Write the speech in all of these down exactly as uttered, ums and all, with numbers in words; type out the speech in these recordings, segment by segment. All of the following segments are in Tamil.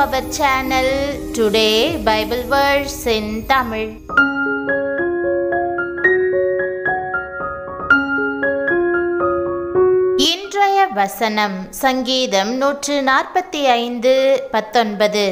our channel. Today Bible verse in Tamil. இன்றைய வசனம் சங்கீதம் நூற்று நாற்பத்தி ஐந்து பத்தொன்பது.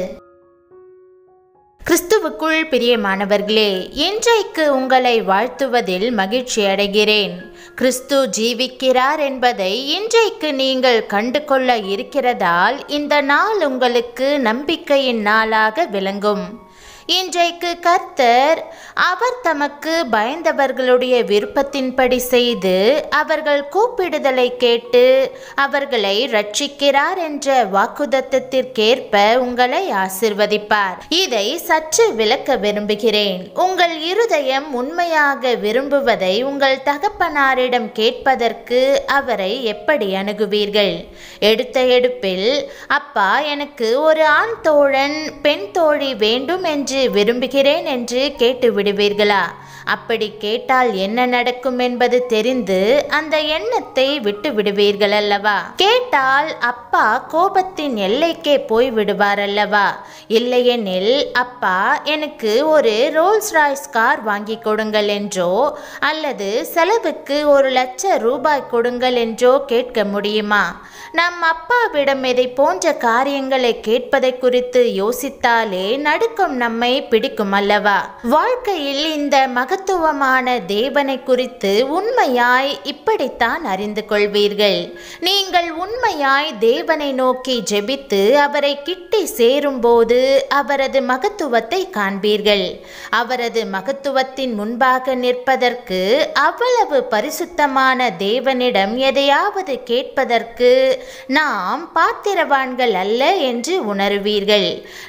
கிறிஸ்துவுக்குள் பிரியமானவர்களே, இன்றைக்கு உங்களை வாழ்த்துவதில் மகிழ்ச்சி அடைகிறேன். கிறிஸ்து ஜீவிக்கிறார் என்பதை இன்றைக்கு நீங்கள் கண்டு கொள்ள இருக்கிறதால் இந்த நாள் உங்களுக்கு நம்பிக்கையின் நாளாக விளங்கும். இன்றைக்கு கர்த்தர் அவர் தமக்கு பயந்தவர்களுடைய விருப்பத்தின்படி செய்து அவர்கள் கூப்பிடுதலை கேட்டு அவர்களை ரட்சிக்கிறார் என்ற வாக்குத்தத்தத்திற்கேற்ப உங்களை ஆசிர்வதிப்பார். இதை சற்று விளக்க விரும்புகிறேன். உங்கள் இருதயம் உண்மையாக விரும்புவதை உங்கள் தகப்பனாரிடம் கேட்பதற்கு அவரை எப்படி அணுகுவீர்கள்? எடுத்த எடுப்பில் அப்பா, எனக்கு ஒரு ஆண் தோழன் பெண் தோழி வேண்டும் என்று விரும்புகிறேன் என்று கேட்டு விடுவீர்களா? அப்படி கேட்டால் என்ன நடக்கும் என்பது தெரிந்து அந்த எண்ணத்தை விட்டு விடுவீர்கள் அல்லவா? கேட்டால் அப்பா கோபத்தின் எல்லைக்கே போய் விடுவார் அல்லவா? இல்லையெனில் அப்பா, எனக்கு ஒரு ரோல்ஸ் ராய்ஸ் கார் வாங்கி கொடுங்கள் என்றோ அல்லது செலவுக்கு ஒரு லட்சம் ரூபாய் கொடுங்கள் என்றோ கேட்க முடியுமா? நம் அப்பாவிடம் இதை போன்ற காரியங்களை கேட்பதை குறித்து யோசித்தாலே நடுக்கம் நம்மை பிடிக்கும் அல்லவா? வாழ்க்கையில் இந்த மகத்துவமான தேவனை குறித்து உண்மையாய் இப்படித்தான் அறிந்து கொள்வீர்கள். நீங்கள் உண்மையாய் தேவனை நோக்கி ஜெபித்து அவரை கிட்டி சேரும்போது அவரது மகத்துவத்தை காண்பீர்கள். அவரது மகத்துவத்தின் முன்பாக நிற்பதற்கு, அவ்வளவு பரிசுத்தமான தேவனிடம் எதையாவது கேட்பதற்கு நாம் பாத்திரவான்கள் அல்ல என்று உணர்வீர்கள்.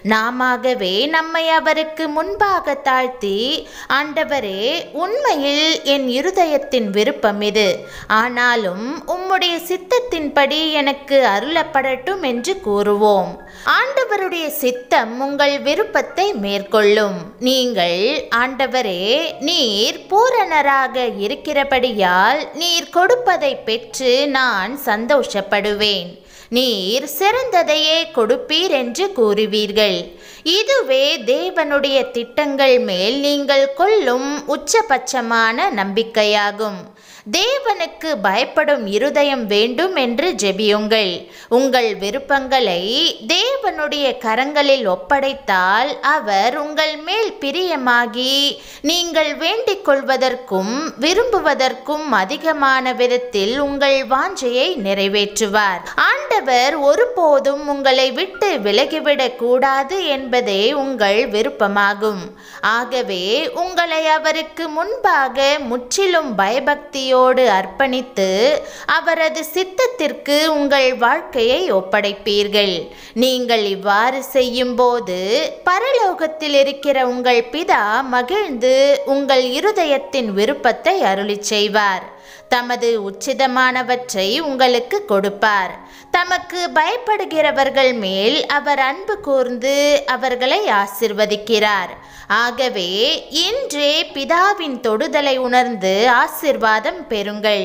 நாமவே நம்மை அவருக்கு முன்பாக தாழ்த்தி, ஆண்டவரே, உண்மையில் என் இருதயத்தின் விருப்பம் இது, ஆனாலும் உம்முடைய சித்தத்தின்படி எனக்கு அருளப்படட்டும் என்று கூறுவோம். ஆண்டவருடைய சித்தம் உங்கள் விருப்பத்தை மேற்கொள்ளும். நீங்கள், ஆண்டவரே, நீர் பூரணராக இருக்கிறபடியால் நீர் கொடுப்பதை பெற்று நான் சந்தோஷப்படுவேன், நீர் சிறந்ததையே கொடுப்பீர் என்று கூறுவீர்கள். இதுவே தேவனுடைய திட்டங்கள் மேல் நீங்கள் கொள்ளும் உச்சபட்சமான நம்பிக்கையாகும். தேவனுக்கு பயப்படும் இருதயம் வேண்டும் என்று ஜெபியுங்கள். உங்கள் விருப்பங்களை தேவனுடைய கரங்களில் ஒப்படைத்தால் அவர் உங்கள் மேல் பிரியமாகி நீங்கள் வேண்டிக் கொள்வதற்கும் விரும்புவதற்கும் அதிகமான விதத்தில் உங்கள் வாஞ்சையை நிறைவேற்றுவார். ஆண்டவர் ஒருபோதும் உங்களை விட்டு விலகிவிடக் கூடாது என்பதே உங்கள் விருப்பமாகும். ஆகவே உங்களை அவருக்கு முன்பாக முற்றிலும் பயபக்தி அர்ப்பணித்து அவரது சித்தத்திற்கு உங்கள் வாழ்க்கையை ஒப்படைப்பீர்கள். நீங்கள் இவ்வாறு செய்யும் போது பரலோகத்தில் இருக்கிற உங்கள் பிதா மகிழ்ந்து உங்கள் இருதயத்தின் விருப்பத்தை அருளிச் செய்வார். தமது உச்சிதமானவற்றை உங்களுக்கு கொடுப்பார். தமக்கு பயப்படுகிறவர்கள் மேல் அவர் அன்பு கூர்ந்து அவர்களை ஆசிர்வதிக்கிறார். ஆகவே இன்றே பிதாவின் தொடுதலை உணர்ந்து ஆசிர்வாதம் பெறுங்கள்.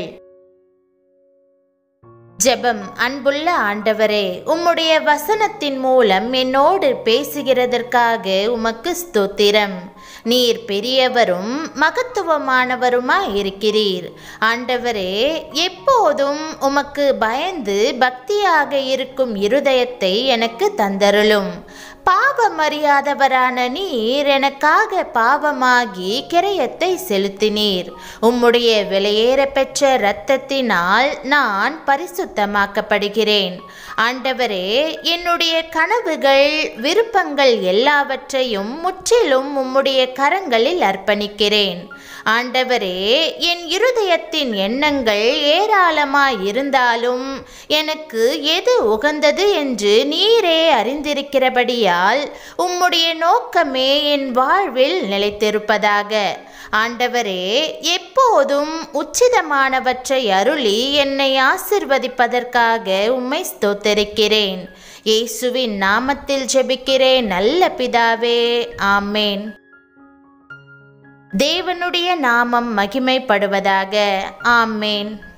ஜெபம். அன்புள்ள ஆண்டவரே, உம்முடைய வசனத்தின் மூலம் என்னோடு பேசுகிறதற்காக உமக்கு ஸ்தோத்திரம். நீர் பெரியவரும் மகத்துவமானவருமாய் இருக்கிறீர். ஆண்டவரே, எப்போதும் உமக்கு பயந்து பக்தியாக இருக்கும் இருதயத்தை எனக்கு தந்தருளும். பாவமறியாதவரான நீர் எனக்காக பாவமாகி கிரயத்தை செலுத்தினீர். உம்முடைய விலையேற பெற்ற இரத்தத்தினால் நான் பரிசுத்தமாக்கப்படுகிறேன். ஆண்டவரே, என்னுடைய கனவுகள் விருப்பங்கள் எல்லாவற்றையும் முற்றிலும் உம்முடைய கரங்களில் அர்ப்பணிக்கிறேன். ஆண்டவரே, என் இருதயத்தின் எண்ணங்கள் ஏராளமாய் இருந்தாலும் எனக்கு எது உகந்தது என்று நீரே அறிந்திருக்கிறபடியால் உம்முடைய நோக்கமே என் வாழ்வில் நிலைத்திருப்பதாக. ஆண்டவரே, எப்போதும் உச்சிதமானவற்றை அருளி என்னை ஆசிர்வதிப்பதற்காக உம்மை ஸ்தோத்தரிக்கிறேன். இயேசுவின் நாமத்தில் ஜெபிக்கிறேன் நல்ல பிதாவே, ஆமேன். தேவனுடைய நாமம் மகிமைப்படுவதாக. ஆமேன்.